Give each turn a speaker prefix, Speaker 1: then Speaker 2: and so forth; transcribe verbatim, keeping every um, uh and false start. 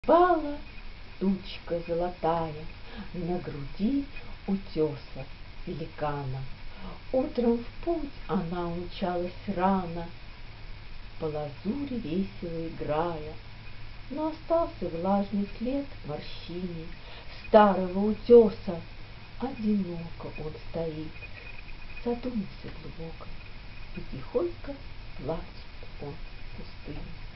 Speaker 1: Пала тучка золотая на груди утеса великана. Утром в путь она умчалась рано, по лазури весело играя, но остался влажный след морщине старого утеса. Одиноко он стоит в задумце глубокой, и тихонько плачет он в пустыне.